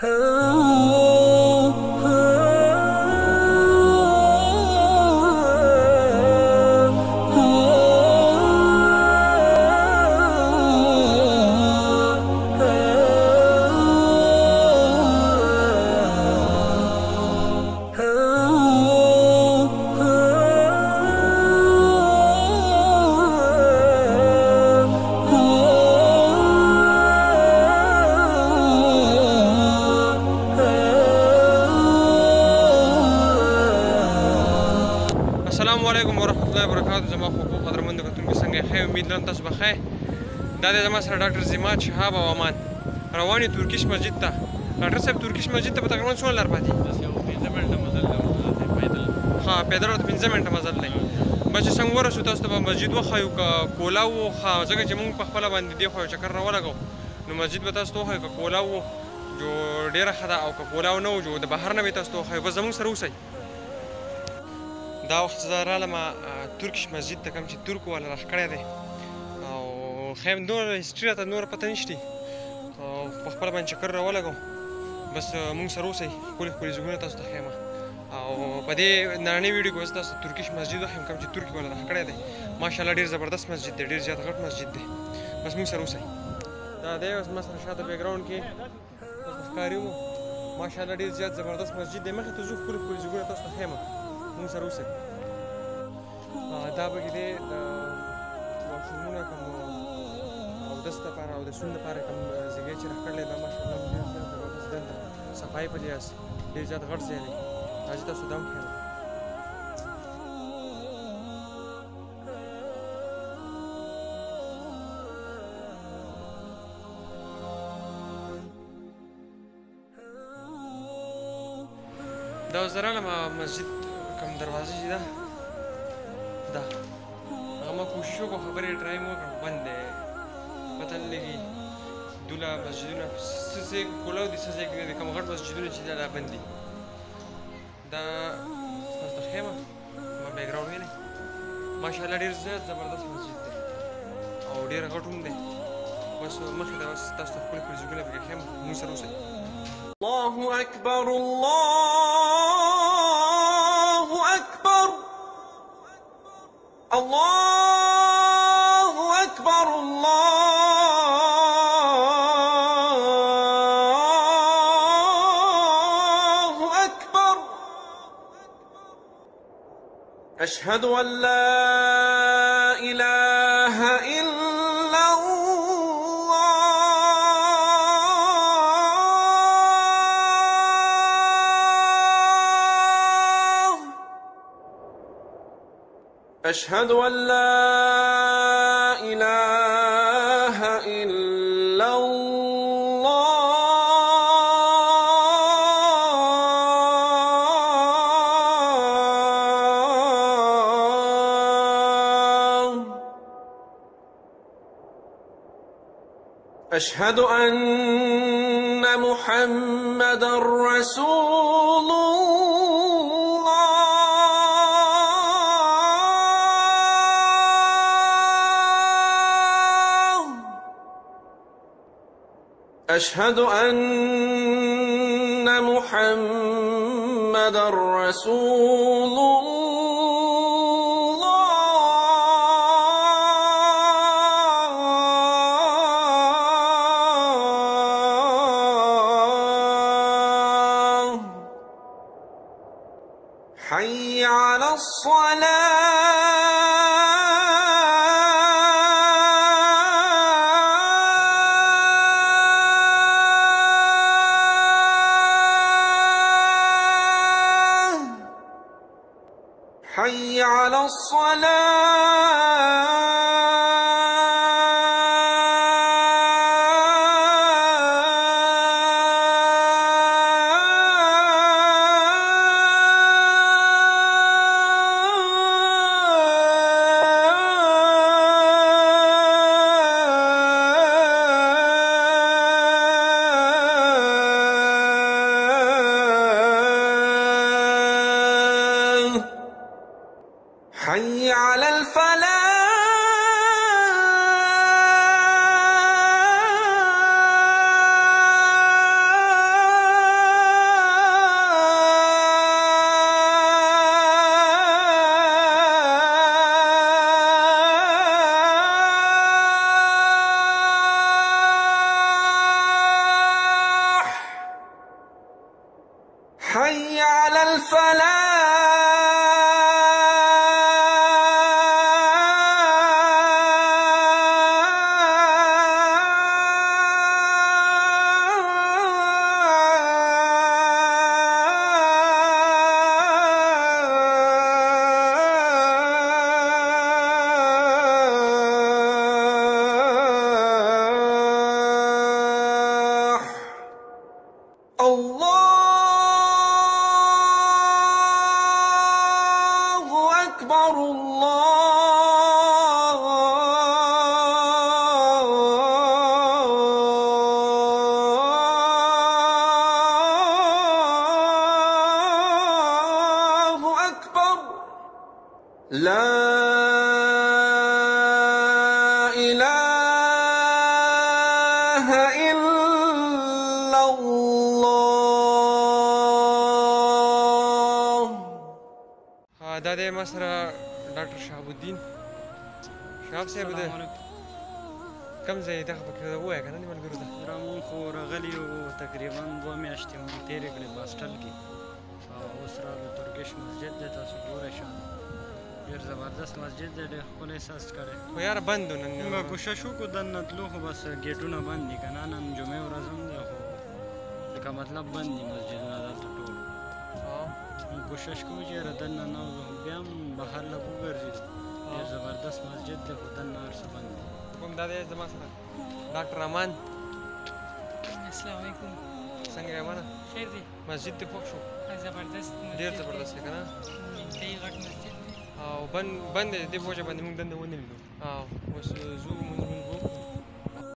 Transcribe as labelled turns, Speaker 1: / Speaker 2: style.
Speaker 1: السلام علیکم ورحمۃ اللہ وبرکاتہ. زما خوږو قدرمنو کتونکو څنګه یې؟ ښه امید لرم تاسو به ښه یې. دا دی زما سره ډاکټر زیمات شهاب او امان روان یو ترکیش مسجد ته. ډاکټر صاحب ترکیش مسجد ته به تقریبا څومره لار پاتې؟ ها پیدل ورته 15 منټه مزل دی. بس چې څنګه ورسو تاسو ته به مسجد وښایو که کولاو و ځکه چې موږ په خپله باندې دې خوا یو چکر راولګو نو مسجد به تاسو ته وښایو که کولاو و جو ډېره ښه ده او که کولاو نه و جو د بهر نه به تاسو ته وښایو. بس زموږ سره اوسئ. دا وخت زه رالم ترکیش مسجد ته کوم چې ترکو والا راښ کړی دی او خیر نور هسټري راته نوره پته نشته او په خپله باندې چکر راولګو. بس موږ سره اوسئ. ښکلي ښکلي ځایونه تاسو ته ښیم او په دې نننۍ ویډیو کې به زه تاسو ته ترکیش مسجد وښیم کوم چې ترکي والا راښ کړی دی. ماشاءالله ډېر زبردست مسجد دی، ډېر زیات غټ مسجد دی. بس موږ سره اوسئ. دا دی اوس ما سره شاته بیکګراونډ کې ښکاري وو. ماشاءالله ډېر زیات زبردست مسجد دی. مخې ته ځو ښکلي ښکلي ځایونه تاسو ته ښیم. موږ سره اوسئ. دا پکې دی د واشرومونه کوم اودس دپاره او د سون دپاره کوم ځایګی چې راښکړلی دا ماشاءالله ډېر زیات زبردست دلته صفایي په لحاظ ډېر زیات غټ ځای دی. راځئ تاسو دا هم ښیم. دا اوس زه رالم مسجد کوم دروازه چې ده دا هغه ما کوشش وکړو خبرې ټرایم وکړم بند دی پته نه لګي. دوله مسجدونه څه ځای کولاو دي څه ځای کې نه دي. کوم غټ مسجدونه چې دي دا بند دي. دا تاسو ته ښیم زما بیکګراونډ وینئ. ماشاءالله ډېر زیات زبردست مسجد دی او ډېر غټ هم دی. بس مخې ته بس تاسو ته ښکلي ښکلي ځایونه پکې ښیم. موږ سره اوسئ. الله اکبر الله اکبر الله اکبر الله اکبر اشهد ان لا اله الا أشهد أن لا إله إلا الله أشهد أن محمدا رسول أشهد أن محمدا رسول الله حي على الصلاة حي على الصلاة حي على الفلاح
Speaker 2: حي على الفلاح
Speaker 1: دا ما سره ډاکټر شهاب الدین شهاب صاحب د کوم ځای دغه پکې ووایه که نه دې ملګرو ته
Speaker 3: مونږ خو راغلي وو تقریبا 2 میاشتې مو تېرې کړې په هاسټل کې او اوس راغلو ترکش مسجد دی تاسو ګورئ شئ ډېر زبردست مسجد دی ډېر ښکلی احساس کړی
Speaker 1: خو یاره بند و نن
Speaker 3: موږ کوشش وکړو دننه تلو خو بس ګیټونه بند دي که نه نن جمعې ورځ هم ده خو لکه مطلب بند دي مسجدونه دلته ټول کوشش کوو چې یاره دننه نه وځو بیا هم بهر لږ وګرځېدو ډېر زبردست مسجد دی خو دننه هر څه بند دي
Speaker 1: کوم دا دی زما سره ډاکټر امان
Speaker 4: السلام علیکم
Speaker 1: څنګه یې امانه
Speaker 4: خیر دی
Speaker 1: مسجد دې خوښ شو
Speaker 4: زبردست
Speaker 1: ډېر زبردست دی که نه
Speaker 4: انتهایي غټ مسجد دی
Speaker 1: او بند دی دې په وجه باندې موږ دننه ونه لیدو اوس ځو مونځ مونځ